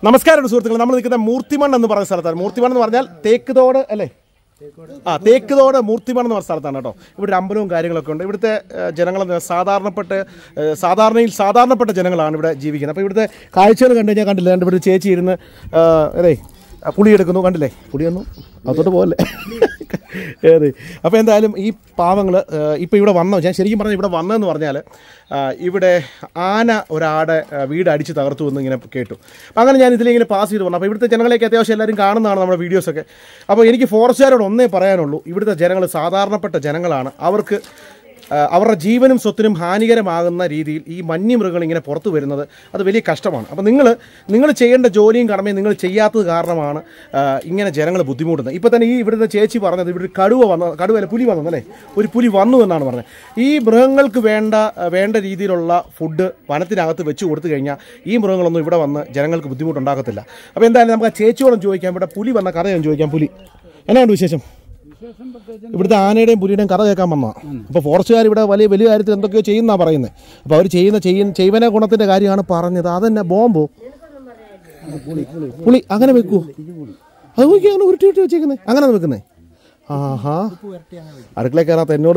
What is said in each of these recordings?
നമസ്കാരം സുഹൃത്തുക്കൾ, നമ്മൾ നിൽക്കുന്ന മൂർത്തിമൺ എന്ന് പറയുന്ന സ്ഥലത്താണ്. മൂർത്തിമൺ എന്ന് പറഞ്ഞാൽ തേക്കുതോട് അല്ലേ? തേക്കുതോട് മൂർത്തിമൺ എന്ന് പറഞ്ഞ സ്ഥലത്താണ് കേട്ടോ. ഇവിടെ ഒരു അമ്പലവും കാര്യങ്ങളൊക്കെ ഉണ്ട്. ഇവിടുത്തെ ജനങ്ങൾ സാധാരണപ്പെട്ട ജനങ്ങളാണ് ഇവിടെ ജീവിക്കുന്നത്. അപ്പോൾ ഇവിടുത്തെ കാഴ്ചകൾ കണ്ടു കഴിഞ്ഞാൽ കണ്ടില്ല, ഇവിടെ ഒരു ചേച്ചി ഇരുന്ന് അതെ പുളി എടുക്കുന്നു, കണ്ടില്ലേ? പുളിയൊന്നും അതോട്ട് പോകല്ലേ. അതെ. അപ്പോൾ എന്തായാലും ഈ പാവങ്ങൾ ഇപ്പോൾ ഇവിടെ വന്നോ, ഞാൻ ശരിക്കും പറഞ്ഞാൽ ഇവിടെ വന്നതെന്ന് പറഞ്ഞാൽ ഇവിടെ ആന ഒരാടെ വീട് അടിച്ച് തകർത്തു എന്ന് ഇങ്ങനെ കേട്ടു. അപ്പം അങ്ങനെ ഞാൻ ഇതിലിങ്ങനെ പാസ് ചെയ്ത് വന്നു. അപ്പോൾ ഇവിടുത്തെ ജനങ്ങളെയൊക്കെ അത്യാവശ്യം എല്ലാവരും കാണുന്നതാണ് നമ്മുടെ വീഡിയോസൊക്കെ. അപ്പോൾ എനിക്ക് ഫോറസ്റ്റുകാരോട് ഒന്നേ പറയാനുള്ളൂ, ഇവിടുത്തെ ജനങ്ങൾ സാധാരണപ്പെട്ട ജനങ്ങളാണ്. അവരുടെ ജീവനും സ്വത്തിനും ഹാനികരമാകുന്ന രീതിയിൽ ഈ വന്യമൃഗങ്ങൾ ഇങ്ങനെ പുറത്തു വരുന്നത് അത് വലിയ കഷ്ടമാണ്. അപ്പോൾ നിങ്ങൾ ചെയ്യേണ്ട ജോലിയും കടമയും നിങ്ങൾ ചെയ്യാത്തത് കാരണമാണ് ഇങ്ങനെ ജനങ്ങൾ ബുദ്ധിമുട്ടുന്നത്. ഇപ്പോൾ തന്നെ ഈ ഇവിടുത്തെ ചേച്ചി പറഞ്ഞത് ഇവിടെ കടുവല്ല പുലി വന്നതല്ലേ, ഒരു പുലി വന്നു എന്നാണ് പറഞ്ഞത്. ഈ മൃഗങ്ങൾക്ക് വേണ്ട രീതിയിലുള്ള ഫുഡ് വനത്തിനകത്ത് വെച്ച് കൊടുത്തു കഴിഞ്ഞാൽ ഈ മൃഗങ്ങളൊന്നും ഇവിടെ വന്ന് ജനങ്ങൾക്ക് ബുദ്ധിമുട്ടുണ്ടാകത്തില്ല. അപ്പോൾ എന്തായാലും നമുക്ക് ആ ചേച്ചിയോടും ചോദിക്കാം, ഇവിടെ പുലി വന്ന കഥ ഞാൻ ചോദിക്കാം. പുലി എന്നാണ് വിശേഷം? ഇവിടുത്തെ ആനയുടെയും പുലിയുടെയും കഥ കേൾക്കാൻ വന്നതാണ്. അപ്പോൾ ഫോറസ്റ്റുകാർ ഇവിടെ വലിയ കാര്യത്തിൽ എന്തൊക്കെയോ ചെയ്യുന്നതാണ് പറയുന്നത്. അപ്പോൾ അവർ ചെയ്യുന്ന ഗുണത്തിൻ്റെ കാര്യമാണ് പറഞ്ഞത്. അതെന്നെ ബോംബോ പുളി അങ്ങനെ വെക്കുമോ? അത് നോക്കി അങ്ങനെ ഉരുട്ടി വെച്ചേക്കുന്നത്, അങ്ങനെ വെക്കുന്നേ? ആഹാ, അടുക്കളയിൽ കയറാത്ത എന്നോട്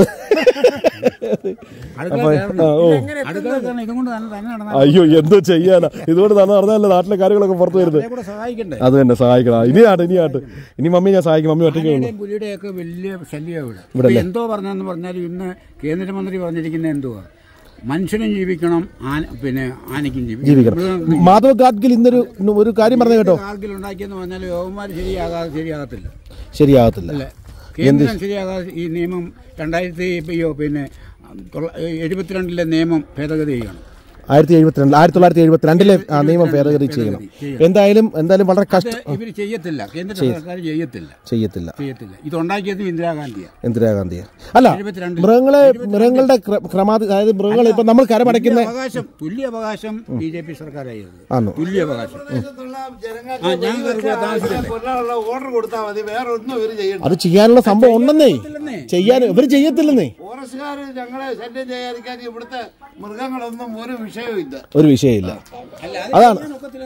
അയ്യോ എന്തോ ചെയ്യാനാ, ഇതുകൊണ്ട് തന്നെ പറഞ്ഞാലേ നാട്ടിലെ കാര്യങ്ങളൊക്കെ പുറത്തു വരുന്നത്. അത് തന്നെ സഹായിക്കണം. ഇനി മമ്മി ഞാൻ സഹായിക്കും. മമ്മി ഒറ്റയ്ക്ക് പുലിയുടെയൊക്കെ വലിയ ശല്യം ഇവിടെ. എന്തോ പറഞ്ഞെന്ന് പറഞ്ഞാൽ ഇന്ന് കേന്ദ്രമന്ത്രി പറഞ്ഞിരിക്കുന്നത് എന്തുവാ, മനുഷ്യനും ജീവിക്കണം, പിന്നെ ആനയ്ക്കും ജീവിക്കണം. മാധവ് ഗാഡ്ഗിൽ ഇന്നൊരു കാര്യം പറഞ്ഞു കേട്ടോ. ഗാഡ്ഗിൽ ഉണ്ടാക്കിയെന്ന് പറഞ്ഞാൽ യോവന്മാർ ശരിയാകത്തില്ല. കേന്ദ്രം ശരിയാകാതെ ഈ നിയമം 1972 നിയമം ഭേദഗതി ചെയ്യണം. 1972 നിയമം ഭേദഗതി ചെയ്യണം. എന്തായാലും വളരെ കഷ്ടം. ഇവർ ചെയ്യത്തില്ല, കേന്ദ്ര സർക്കാർ ചെയ്യത്തില്ല. ഇതുണ്ടാക്കിയത് ഇന്ദിരാഗാന്ധിയാ. അല്ല, മൃഗങ്ങളുടെ അതായത് മൃഗങ്ങൾ ഇപ്പൊ നമ്മൾ കരമടയ്ക്കുന്ന തുല്യാവകാശം BJP സർക്കാരായിരുന്നു. തുല്യാവകാശം അത് ചെയ്യാനുള്ള സംഭവം ഉണ്ടെന്നേ, ഇവർ ചെയ്യത്തില്ലെന്നേ. ഞങ്ങളെ ശല്യം ചെയ്യാതിരിക്കാൻ ഇവിടുത്തെ മൃഗങ്ങളൊന്നും ഒരു വിഷയമില്ല. അതാണ്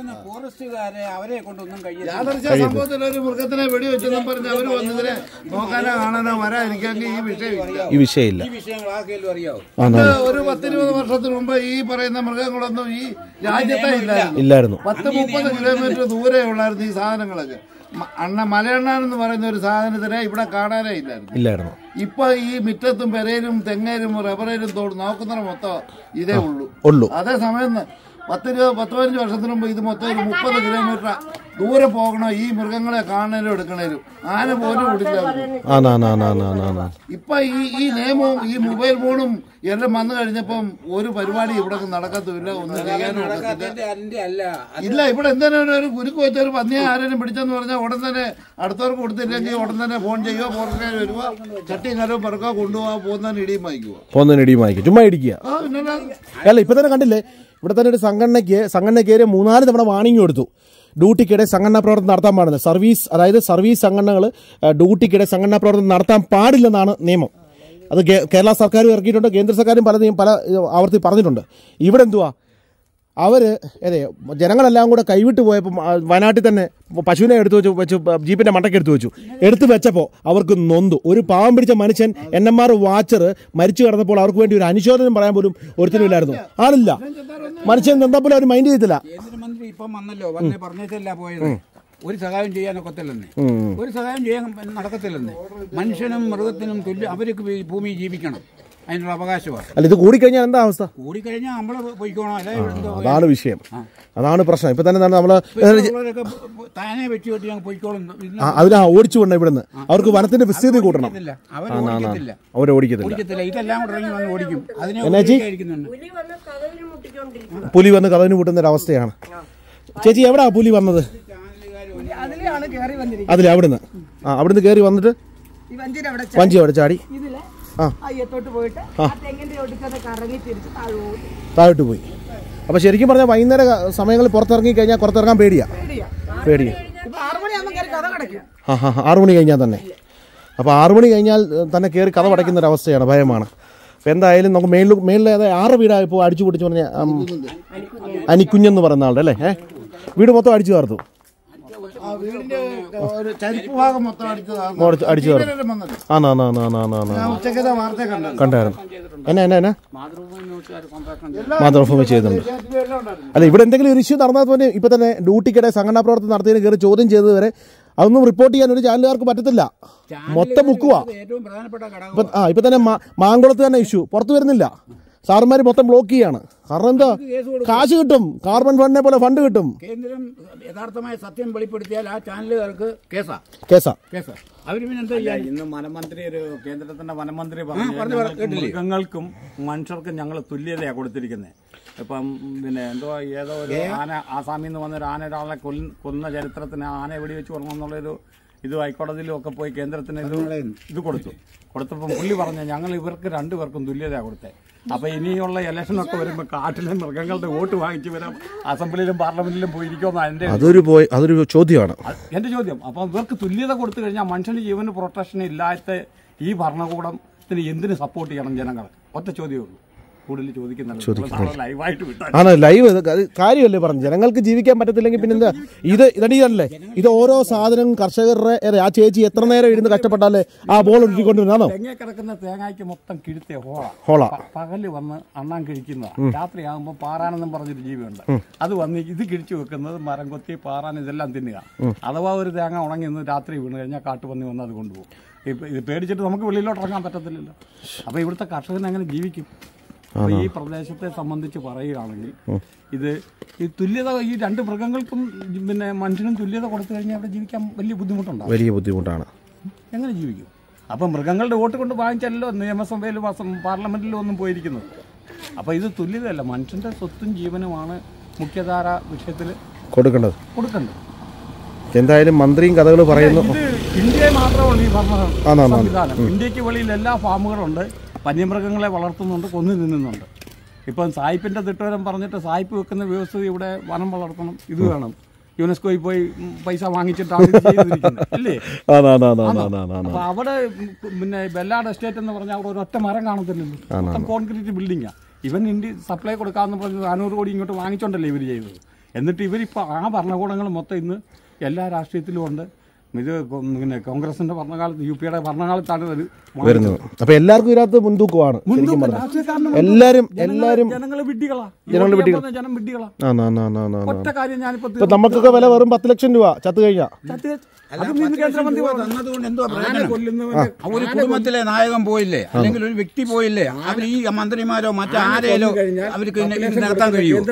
സംഭവത്തിൽ ഒരു മൃഗത്തിനെ വെടിവെച്ചെന്നും പറഞ്ഞ് അവർ വന്നതിനെ നോക്കാനോ കാണാനോ വരാതിരിക്കാമെങ്കിൽ ഈ വിഷയമില്ല. ഒരു 10-20 വർഷത്തിന് മുമ്പ് ഈ പറയുന്ന മൃഗങ്ങളൊന്നും ഈ രാജ്യത്തെ ഇല്ലായിരുന്നു. 30-30 കിലോമീറ്റർ ദൂരെ ഉള്ളായിരുന്നു ഈ സാധനങ്ങളൊക്കെ. മലയണ്ണാനെന്ന് പറയുന്ന ഒരു സാധനത്തിനെ ഇവിടെ കാണാനേ ഇല്ലായിരുന്നു. ഇപ്പൊ ഈ മിറ്റത്തും പെരയിലും തെങ്ങയിലും റബ്ബറിലും നോക്കുന്നതിന് മൊത്തം ഇതേ ഉള്ളൂ. അതേസമയം 10-15 വർഷത്തിന് മുമ്പ് ഇത് മൊത്തം 30 കിലോമീറ്റർ ദൂരെ പോകണോ ഈ മൃഗങ്ങളെ കാണാനും എടുക്കണേലും. ആന പോലും ഓടില്ല. ഇപ്പൊ ഈ നിയമവും ഈ മൊബൈൽ ഫോണും എല്ലാം വന്നു കഴിഞ്ഞപ്പം ഒരു പരിപാടി ഇവിടെ നടക്കത്തുമില്ല, ഒന്നും ചെയ്യാനും ഇല്ല. ഇവിടെ എന്തിനാണ് ഒരു കുരുക്ക് വെച്ച ഒരു പന്നിയെ ആരെങ്കിലും പിടിച്ചെന്ന് പറഞ്ഞാൽ ഉടൻ തന്നെ അടുത്തവർക്ക് കൊടുത്തില്ലെങ്കിൽ ഉടൻ തന്നെ ഫോൺ ചെയ്യുക, ഫോറസ്റ്റുകാർ വരുക, ചട്ടിയും കലവും പറക്കുക, കൊണ്ടുപോകാൻ പോകുന്നതിന് ഇടിയും വാങ്ങിക്കുക, ചുമ്മാ ഇടിക്കുക. അല്ല, ഇപ്പൊ തന്നെ കണ്ടില്ലേ, ഇവിടെ തന്നെ ഒരു സംഘടന കയറി 3-4 തവണ വാണിംഗ് കൊടുത്തു. ഡ്യൂട്ടിക്കിടെ സംഘടനാ പ്രവർത്തനം നടത്താൻ പാടില്ല. സർവീസ് സംഘടനകൾ ഡ്യൂട്ടിക്കിടെ സംഘടനാ പ്രവർത്തനം നടത്താൻ പാടില്ലെന്നാണ് നിയമം. അത് കേരള സർക്കാരും ഇറക്കിയിട്ടുണ്ട്, കേന്ദ്ര സർക്കാരും പല ആവർത്തി പറഞ്ഞിട്ടുണ്ട്. ഇവിടെ എന്തുവാ, ജനങ്ങളെല്ലാം കൂടെ കൈവിട്ട് പോയപ്പോൾ വയനാട്ടിൽ തന്നെ പശുവിനെ എടുത്തു വെച്ചു, ജീപ്പിന്റെ മണ്ടയ്ക്ക് എടുത്തു വെച്ചപ്പോൾ അവർക്ക് നൊന്തു. ഒരു പാവം പിടിച്ച മനുഷ്യൻ NMR വാച്ചർ മരിച്ചു കിടന്നപ്പോൾ അവർക്ക് വേണ്ടി ഒരു അനുശോചനം പറയാൻ പോലും ഒരുത്തിനും ഇല്ലായിരുന്നു. ആളില്ല, മനുഷ്യൻ നൊന്തപ്പോൾ അവർ മൈൻഡ് ചെയ്തില്ല. കേന്ദ്രമന്ത്രി ഇപ്പം വന്നല്ലോ, പറഞ്ഞിട്ടല്ല പോയത്. ഒരു സഹായം ചെയ്യാനൊക്കത്തില്ലെന്ന്, ഒരു സഹായം ചെയ്യാൻ നടക്കത്തില്ലെന്ന്. മനുഷ്യനും മൃഗത്തിനും തുല്യം, അവർക്ക് ഭൂമി ജീവിക്കണം, അതിനുള്ള അവകാശമാണ്. അല്ല, ഇത് കൂടിക്കഴിഞ്ഞാൽ എന്താ അവസ്ഥ? കൂടിക്കഴിഞ്ഞാൽ നമ്മള് പോയിക്കോണം. അതാണ് വിഷയം, അതാണ് പ്രശ്നം. ഇപ്പൊ തന്നെ നമ്മള് താനെ വെച്ച് കെട്ടി ഞങ്ങൾ പോയിക്കോളും. ഓടിച്ചു കൊണ്ട ഇവിടുന്ന് അവർക്ക് വനത്തിന്റെ വിസ്തൃതി കൂട്ടണം. അവരോടിക്കത്തില്ല. ഇതെല്ലാം കൂടെ ഇറങ്ങി വന്ന് ഓടിക്കും. പുലി വന്ന് കഥവിന് കൂട്ടുന്ന ഒരു അവസ്ഥയാണ്. ചേച്ചി, എവിടാ പുലി വന്നത്? അവിടുന്ന് കയറി വന്നിട്ട് വഞ്ചി അവിടെ ചാടി താഴോട്ട് പോയി. അപ്പൊ ശരിക്കും പറഞ്ഞാൽ വൈകുന്നേര സമയങ്ങളിൽ പുറത്തിറങ്ങി കഴിഞ്ഞാൽ പുറത്തിറങ്ങാൻ പേടിയാ. 6 മണി കഴിഞ്ഞാൽ തന്നെ. അപ്പോൾ 6 മണി കഴിഞ്ഞാൽ തന്നെ കയറി കഥ അടയ്ക്കുന്ന ഒരു അവസ്ഥയാണ്, ഭയമാണ്. അപ്പോൾ എന്തായാലും നമുക്ക് മേളിൽ 6 വീടായപ്പോൾ അടിച്ചു പൊട്ടിച്ച് പറഞ്ഞ അനിക്കുഞ്ഞെന്ന് പറയുന്ന ആളുടെ അല്ലേ വീട് മൊത്തം അടിച്ചു ചേർത്തു. ആ വീടിന്റെ ഒരു ചരിപ്പ് ഭാഗം മൊത്തം അടിച്ചു ചേർത്തു. ഉച്ചക്കത്തെ വാർത്ത കണ്ടായിരുന്നു. എന്നാ മാതൃഭൂമി ചെയ്തിട്ടുണ്ട്. അല്ല, ഇവിടെ എന്തെങ്കിലും ഒരു ഇഷ്യൂ നടന്നാൽ പോലെ ഇപ്പൊ തന്നെ ഡ്യൂട്ടിക്കിടെ സംഘടനാ പ്രവർത്തനം നടത്തിയതിന് കയറി ചോദ്യം ചെയ്തത് വരെ അതൊന്നും റിപ്പോർട്ട് ചെയ്യാൻ ഒരു ചാനലുകാർക്ക് പറ്റത്തില്ല. മൊത്തം മുക്കുക. ഇപ്പൊ തന്നെ മാങ്കുളത്ത് തന്നെ ഇഷ്യൂ പുറത്തു വരുന്നില്ല. സാറുമാര് മൊത്തം ബ്ലോക്ക് ചെയ്യാണ്. കാരണം എന്താ, കാശ് കിട്ടും, കാർബൺ ഫണ്ടിനെ പോലെ ഫണ്ട് കിട്ടും. കേന്ദ്രം യഥാർത്ഥമായ സത്യം വെളിപ്പെടുത്തിയാൽ ആ ചാനലുകാർക്ക് കേസാ. അവര് ഇന്ന് വനമന്ത്രി കേന്ദ്രത്തിന്റെ വനമന്ത്രി പറഞ്ഞു മൃഗങ്ങൾക്കും മനുഷ്യർക്കും ഞങ്ങൾ തുല്യതയാണ് കൊടുത്തിരിക്കുന്നത്. ഇപ്പം പിന്നെ ഏതോ ഒരു ആന ആസാമിൽ നിന്ന് വന്നൊരു ആന ഒരാളെ കൊന്ന ചരിത്രത്തിന് ആന വെടിവെച്ച് കൊള്ളണമെന്നുള്ളൊരു ഇത് ഹൈക്കോടതിയിലും ഒക്കെ പോയി കേന്ദ്രത്തിന് ഇത് കൊടുത്തപ്പം പുള്ളി പറഞ്ഞു ഞങ്ങൾ ഇവർക്ക് രണ്ടുപേർക്കും തുല്യതയാണ് കൊടുത്തത്. അപ്പൊ ഇനിയുള്ള ഇലക്ഷനൊക്കെ വരുമ്പോൾ കാട്ടിലെ മൃഗങ്ങളുടെ വോട്ട് വാങ്ങിച്ചു വരാം അസംബ്ലിയിലും പാർലമെന്റിലും പോയിരിക്കുമെന്ന് അതൊരു ചോദ്യമാണ് എന്റെ ചോദ്യം. അപ്പൊ ഇവർക്ക് തുല്യത കൊടുത്തു കഴിഞ്ഞാൽ മനുഷ്യന്റെ ജീവന് പ്രൊട്ടക്ഷൻ ഇല്ലാത്ത ഈ ഭരണകൂടത്തിന് എന്തിനു സപ്പോർട്ട് ചെയ്യണം ജനങ്ങൾ? ഒറ്റ ചോദ്യമേ ഉള്ളൂ. കൂടുതൽ ലൈവ് കാര്യമല്ലേ പറഞ്ഞു. ജനങ്ങൾക്ക് ജീവിക്കാൻ പറ്റത്തില്ലെങ്കിൽ പിന്നെന്താ ഇതല്ലേ ഇത് ഓരോ സാധനം കർഷകരുടെ ആ ചേച്ചി എത്ര നേരം ഇരുന്ന് കഷ്ടപ്പെട്ടാലേ ആ ബോൾ ഒഴുകിക്കൊണ്ടിരുന്നാണോ? തെങ്ങ കിടക്കുന്ന തേങ്ങയ്ക്ക് മൊത്തം കിഴുത്തേ ഹോള പകല് വന്ന് അണ്ണാൻ കിഴിക്കുന്നതാണ്. രാത്രിയാകുമ്പോൾ പാറാനെന്നും പറഞ്ഞൊരു ജീവിയുണ്ട്. അത് വന്ന് ഇത് കിഴിച്ചു വെക്കുന്നത് മരം കൊത്തി പാറാൻ ഇതെല്ലാം തിന്നുക. അഥവാ ഒരു തേങ്ങ ഉണങ്ങി നിന്ന് രാത്രി വീണ് കഴിഞ്ഞാൽ കാട്ടുപന്നി വന്ന് അത് കൊണ്ടുപോകും. ഇത് പേടിച്ചിട്ട് നമുക്ക് വെളിയിലോട്ട് ഇറങ്ങാൻ പറ്റത്തില്ലല്ലോ. അപ്പൊ ഇവിടുത്തെ കർഷകൻ എങ്ങനെ ജീവിക്കും? ഈ പ്രദേശത്തെ സംബന്ധിച്ച് പറയുകയാണെങ്കിൽ ഈ തുല്യത ഈ രണ്ട് മൃഗങ്ങൾക്കും പിന്നെ മനുഷ്യനും തുല്യത കൊടുത്തു കഴിഞ്ഞാൽ അവിടെ ജീവിക്കാൻ വലിയ ബുദ്ധിമുട്ടാണ്. എങ്ങനെ ജീവിക്കും? അപ്പം മൃഗങ്ങളുടെ വോട്ട് കൊണ്ട് വാങ്ങിച്ചല്ലോ നിയമസഭയിലും പാർലമെന്റിലും ഒന്നും പോയിരിക്കുന്നത്. അപ്പോൾ ഇത് തുല്യതയല്ല, മനുഷ്യന്റെ സ്വത്തും ജീവനുമാണ് മുഖ്യധാര വിഷയത്തിൽ കൊടുക്കേണ്ടത്. എന്തായാലും മന്ത്രിയും കഥകൾ പറയുന്നു. ഇന്ത്യയെ മാത്രമുള്ള ഈ ഭരണ സംവിധാനം. ഇന്ത്യക്ക് വെളിയിൽ എല്ലാ ഫാമുകളുണ്ട്, വന്യമൃഗങ്ങളെ വളർത്തുന്നുണ്ട്, കൊന്നു തിന്നുന്നുണ്ട്. ഇപ്പം സായിപ്പിന്റെ തിട്ടവരം പറഞ്ഞിട്ട് സായിപ്പ് വെക്കുന്ന വ്യവസ്ഥ ഇവിടെ വനം വളർത്തണം, ഇത് വേണം, യുനെസ്കോയിൽ പോയി പൈസ വാങ്ങിച്ചിട്ടാണ് ചെയ്തിരിക്കുന്നത് അല്ലേ? അപ്പൊ അവിടെ പിന്നെ ബെല്ലാഡ് എസ്റ്റേറ്റ് എന്ന് പറഞ്ഞാൽ അവിടെ ഒരൊറ്റ മരം കാണത്തില്ലല്ലോ, കോൺക്രീറ്റ് ബിൽഡിങ്ങാ. ഇവൻ ഇന്ത്യ സപ്ലൈ കൊടുക്കാമെന്ന് പറഞ്ഞത് 400 കോടി ഇങ്ങോട്ട് വാങ്ങിച്ചോണ്ടല്ലേ ഇവർ ചെയ്തത്. എന്നിട്ട് ഇവരിപ്പോൾ ആ ഭരണകൂടങ്ങൾ മൊത്തം ഇന്ന് എല്ലാ രാഷ്ട്രീയത്തിലും ഉണ്ട്. ഇത് പിന്നെ കോൺഗ്രസിന്റെ ഭരണകാലത്ത് യുപിയുടെ ഭരണകാലത്താണ് വരുന്നത്. അപ്പൊ എല്ലാവർക്കും ഇതിനകത്ത് മുൻതൂക്കമാണ്. എല്ലാരും ജനങ്ങള് വിഡ്ഢികളാ. ഒറ്റ കാര്യം ഞാനിപ്പോ നമുക്കൊക്കെ വില വെറും 10 ലക്ഷം രൂപ ചത്തു കഴിഞ്ഞാൽ ഒരു കുടുംബത്തിലെ നായകൻ പോയില്ലേ, അല്ലെങ്കിൽ ഒരു വ്യക്തി പോയില്ലേ, അവർ ഈ മന്ത്രിമാരോ മറ്റാരേലോ അവർക്ക് നടത്താൻ കഴിയും.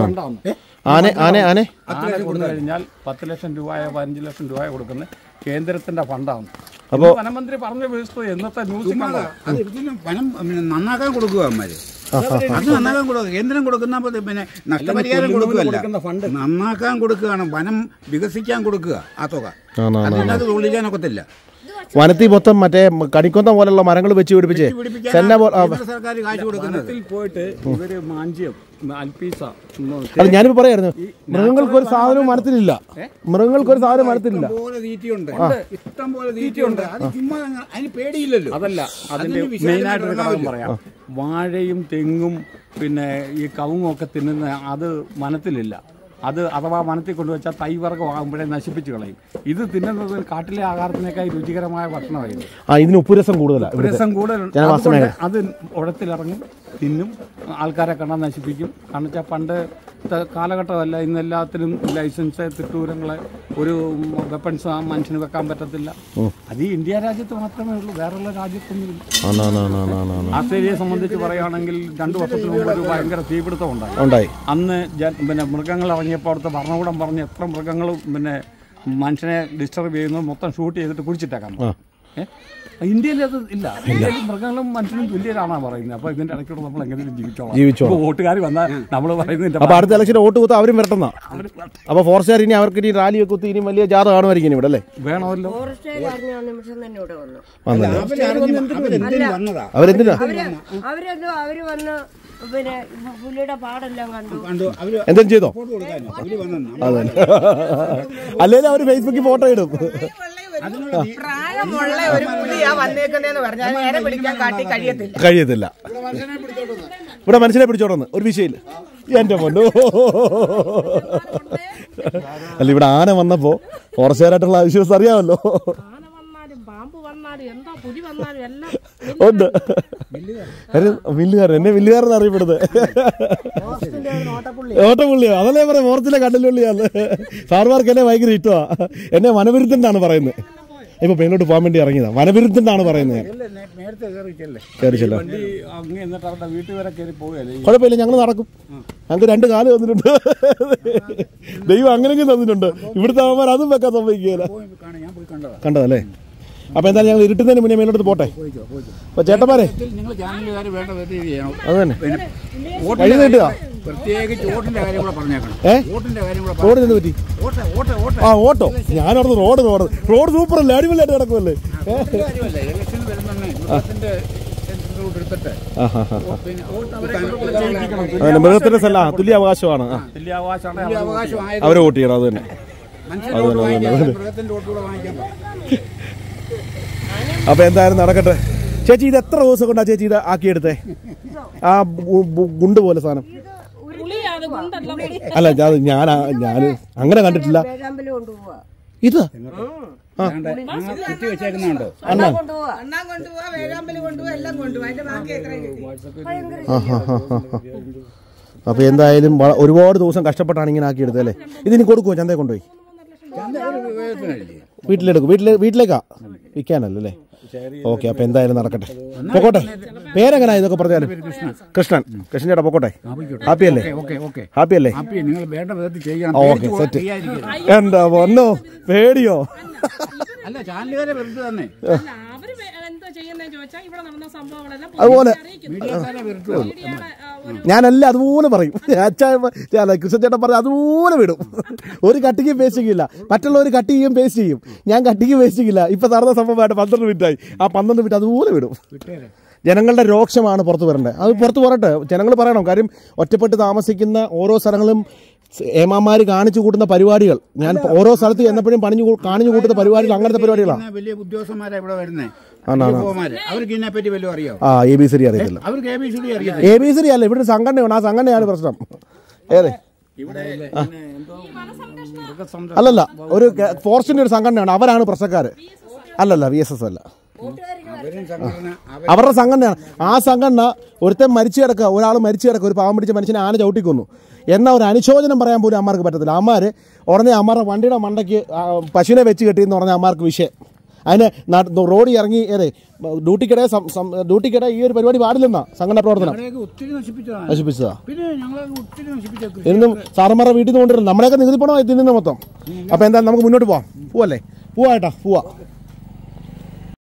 കഴിഞ്ഞാൽ 10 ലക്ഷം രൂപയോ 15 ലക്ഷം രൂപയോ കൊടുക്കുന്ന കേന്ദ്രത്തിന്റെ ഫണ്ടാണ്. അപ്പോൾ വനമന്ത്രി പറഞ്ഞ വ്യവസ്ഥ എന്നത്തെ ന്യൂസ് വനം നന്നാക്കാൻ കൊടുക്കുക അമ്മമാര്, അത് നന്നാക്കാൻ കൊടുക്കുക. കേന്ദ്രം കൊടുക്കുന്ന പിന്നെ നഷ്ടപരിഹാരം കൊടുക്കുകയല്ല, നന്നാക്കാൻ കൊടുക്കുകയാണ്, വനം വികസിക്കാൻ കൊടുക്കുക ആ തുക. അത് തൊഴിലിക്കാനൊക്കത്തില്ല. വനത്തിൽ മൊത്തം മറ്റേ കണിക്കൊന്ന പോലുള്ള മരങ്ങൾ വെച്ച് പിടിപ്പിച്ചേ സർക്കാർ കാശ് കൊടുക്കുന്നത് പോയിട്ട് ഇവര് മാഞ്ചിയം അൽപീസ. അത് ഞാനിപ്പോ പറയായിരുന്നു, മൃഗങ്ങൾക്കൊരു സാധനവും മരത്തിലില്ല. മൃഗങ്ങൾക്കൊരു സാധനം മരത്തിലില്ല. ഇഷ്ടം പോലെ തീറ്റയുണ്ട്. അത് ചുമ്മാ അതിന് പേടിയില്ലല്ലോ. അതല്ല അതിന്റെ മെയിനായിട്ടൊരു കാര്യം പറയാം. വാഴയും തെങ്ങും പിന്നെ ഈ കവുങ്ങും ഒക്കെ തിന്നുന്ന അത് വനത്തിലില്ല. അത് അഥവാ വനത്തിൽ കൊണ്ടുവച്ചാൽ തൈവർഗ്ഗം ആകുമ്പോഴേ നശിപ്പിച്ച് കളയും. ഇത് തിന്നുന്നത് കാട്ടിലെ ആഹാരത്തിനേക്കാൾ രുചികരമായ ഭക്ഷണമായിരുന്നു. ഇതിന് ഉപ്പുരസം കൂടുതലാണ്. ഉപ്പുരസം കൂടുതൽ അത് ഉഴത്തിലിറങ്ങും, തിന്നും, ആൾക്കാരെ കണ്ടാൽ നശിപ്പിക്കും. കാരണം വെച്ചാൽ പണ്ട് കാലഘട്ടമല്ല, ഇന്ന് എല്ലാത്തിനും ലൈസൻസ്, തിട്ടൂരങ്ങളെ, ഒരു വെപ്പൺസ് മനുഷ്യന് വെക്കാൻ പറ്റത്തില്ല. അത് ഈ ഇന്ത്യ രാജ്യത്ത് മാത്രമേ ഉള്ളൂ, വേറെയുള്ള രാജ്യത്തൊന്നുമില്ല. ആസ്ട്രേലിയയെ സംബന്ധിച്ച് പറയുകയാണെങ്കിൽ 2 വർഷത്തിന് മുമ്പ് ഒരു ഭയങ്കര തീപിടുത്തം ഉണ്ടായി. അന്ന് പിന്നെ മൃഗങ്ങൾ ഇറങ്ങിയപ്പോൾ അവിടുത്തെ ഭരണകൂടം പറഞ്ഞ് എത്ര മൃഗങ്ങളും പിന്നെ മനുഷ്യനെ ഡിസ്റ്റർബ് ചെയ്യുന്നത് മൊത്തം ഷൂട്ട് ചെയ്തിട്ട് കുഴിച്ചിട്ടേക്കാം. ഇന്ത്യയിൽ അത് ഇല്ല. ഇന്ത്യയിൽ മൃഗങ്ങളും മനുഷ്യനും തുല്യരാണ് പറയുന്നത്. അപ്പൊ ഇതിന്റെ ഇടയ്ക്കൂടെ നമ്മൾ എങ്ങനെയും ജീവിച്ചോളാം. വോട്ടുകാർ വന്നാൽ നമ്മൾ പറയുന്നത് അപ്പൊ അടുത്ത ഇലക്ഷന് വോട്ട് കുത്താൻ അവരും വരട്ടുന്ന. അപ്പൊ ഫോറസ്റ്റുകാർ ഇനി അവർക്ക് ഇനി റാലി കുത്തി ഇനി വലിയ ജാഥ കാണുമായിരിക്കും ഇവിടെ അല്ലേ? വേണമല്ലോ. അവരെന്തിനാ അവര് വന്ന് പിന്നെ പുലിയുടെ പാടെല്ലാം കണ്ടു. എന്തും ചെയ്തോ? അതെ, അല്ലെങ്കിൽ അവര് ഫേസ്ബുക്കിൽ ഫോട്ടോ ഇടും. പ്രായമുള്ള ഒരു പുലിയാ വന്നേക്കുന്നതെന്ന് പറഞ്ഞാൽ നേരെ പിടിക്കാൻ കാട്ടി കഴിയത്തില്ല. ഇവിടെ മനുഷ്യനെ പിടിച്ചോടന്ന് ഒരു വിഷയമില്ല. എന്റെ പൊന്നു അല്ല ഇവിടെ ആന വന്നപ്പോ ഫോറസ്റ്റുകാരായിട്ടുള്ള വിശ്വാസം അറിയാമല്ലോ. ഉണ്ട് മില്ലുകാരൻ, എന്നെ മില്ലുകാരൻ അറിയപ്പെടുന്നത്. ഓട്ടപ്പുള്ളിയോ? അതല്ലേ പറയാം, ഫോറസ്റ്റിലെ കണ്ടലുള്ളിയാന്ന്. സാർമാർക്ക് എന്നെ ഭയങ്കര ഇഷ്ടമാ. എന്നെ വനവിരുദ്ധനാണ് പറയുന്നത്. ഇപ്പൊ പെണ്ണോട്ട് പോകാൻ വേണ്ടി ഇറങ്ങിയതാ. വനവിരുദ്ധനാണ് പറയുന്നത്. കുഴപ്പമില്ല, ഞങ്ങൾ നടക്കും. ഞങ്ങൾക്ക് 2 കാല് തന്നിട്ടുണ്ട്. ദൈവം അങ്ങനെയെങ്കിലും തന്നിട്ടുണ്ട്. ഇവിടുത്തെ അവന്മാർ അതും വെക്കാൻ സമ്മതിക്കുകയില്ല. കണ്ടതല്ലേ? അപ്പൊ എന്തായാലും ഞങ്ങൾ ഇരുട്ടുന്നതിന് മുന്നേ മേലോട്ട് പോട്ടെ. അപ്പൊ ചേട്ടന്മാരെ അത് തന്നെ വഴി നീട്ടുക. റോഡിന് പറ്റി? ആ ഓട്ടോ. ഞാനവിടുന്ന് റോഡ് സൂപ്പറല്ലേ, അടിപൊളിയായിട്ട് കിടക്കുമല്ലേ? മൃഗത്തിന്റെ സ്ഥലം തുല്യ അവകാശമാണ്. അവരെ വോട്ട് ചെയ്യണം. അത് തന്നെ. അപ്പൊ എന്തായാലും നടക്കട്ടെ. ചേച്ചി ഇത് എത്ര ദിവസം കൊണ്ടാ ചേച്ചി ഇത് ആക്കിയെടുത്തേ? ആ ഗുണ്ട് പോലെ സാധനം അല്ല, ഞാൻ അങ്ങനെ കണ്ടിട്ടില്ല. ഇത് അപ്പൊ എന്തായാലും ഒരുപാട് ദിവസം കഷ്ടപ്പെട്ടാണ് ഇങ്ങനെ ആക്കിയെടുത്തത് അല്ലേ? ഇതിന് കൊടുക്കുമോ? ചന്തയിൽ കൊണ്ടുപോയി വീട്ടിലെടുക്കും. വീട്ടിലേക്കാ വിൽക്കാനല്ലോ അല്ലേ? ഓക്കെ. അപ്പൊ എന്തായാലും നടക്കട്ടെ, പൊക്കോട്ടെ. പേരെങ്ങനാ ഇതൊക്കെ പറഞ്ഞാലും? കൃഷ്ണൻ. കൃഷ്ണൻ ചേട്ടാ പൊക്കോട്ടെ. ഹാപ്പി അല്ലേ? ഹാപ്പി അല്ലേ? Okay, set. എന്താ പൊന്നോ, പേടിയോ? അതുപോലെ ഞാനല്ല അതുപോലെ പറയും. കൃഷ്ണൻ ചേട്ടൻ പറഞ്ഞ അതുപോലെ വിടും. ഒരു കട്ടിക്കും പേസ്റ്റ് ചെയ്യില്ല. മറ്റുള്ളവർ കട്ട് ചെയ്യും പേസ്റ്റ് ചെയ്യും. ഞാൻ കട്ടിക്ക് പേസ്റ്റ് ചെയ്യില്ല. ഇപ്പൊ നടന്ന സംഭവമായിട്ട് 12 മിനിറ്റായി. ആ 12 മിനിറ്റ് അതുപോലെ വിടും. ജനങ്ങളുടെ രോക്ഷമാണ് പുറത്തു വരേണ്ടത്. അത് പുറത്ത് പറയട്ടെ, ജനങ്ങൾ പറയണം. കാര്യം ഒറ്റപ്പെട്ട് താമസിക്കുന്ന ഓരോ സ്ഥലങ്ങളും ഏമാമാര് കാണിച്ചു കൂട്ടുന്ന പരിപാടികൾ, ഞാൻ ഓരോ സ്ഥലത്ത് ചെന്നപ്പോഴും കാണിച്ചു കൂട്ടുന്ന പരിപാടികൾ അങ്ങനത്തെ പരിപാടികളാണ്. വലിയ ഉദ്യോഗസ്ഥന്മാരാണ് ഇവിടെ വരുന്നത്. അവർക്ക് ഇതിനെപ്പറ്റി വല്ലതും അറിയാം? ABCD അറിയത്തില്ല. അവർക്ക് ABCD അല്ല, ഇവിടെ ഒരു സംഘടനയാണ്. ആ സംഘടനയാണ് പ്രശ്നം. ഏതെ? അല്ലല്ല, ഒരു ഫോറസ്റ്റിന്റെ ഒരു സംഘടനയാണ്. അവരാണ് പ്രശ്നക്കാര്. അല്ലല്ല, VSS അല്ല, അവരുടെ സംഘടനയാണ്. ആ സംഘടന ഒരുത്തൻ മരിച്ചു കിടക്കുക, ഒരാൾ മരിച്ചു കിടക്കുക, ഒരു പാവം പിടിച്ച മനുഷ്യനെ ആന ചവിട്ടിക്കൊന്നു എന്നാൽ ഒരു അനുശോചനം പറയാൻ പോലും അമ്മമാർക്ക് പറ്റത്തില്ല. അമ്മമാർ ഉടനെ അമ്മമാരുടെ വണ്ടിയുടെ മണ്ടയ്ക്ക് പശുവിനെ വെച്ച് കെട്ടിയെന്ന് പറഞ്ഞാൽ അമ്മമാർക്ക് വിഷയം. അതിന് റോഡിൽ ഇറങ്ങി ഡ്യൂട്ടിക്കിടെ ഈ ഒരു പരിപാടി പാടില്ലെന്നാ സംഘടന പ്രവർത്തനം നശിപ്പിച്ചതാ. എന്നും സാറന്മാരുടെ വീട്ടിൽ നിന്ന് കൊണ്ടുവരുന്നത് നമ്മളെയൊക്കെ നികുതി പണമായി തിന്നുന്ന മൊത്തം. അപ്പൊ എന്തായാലും നമുക്ക് മുന്നോട്ട് പോവാം. പോവല്ലേ? പോവാ.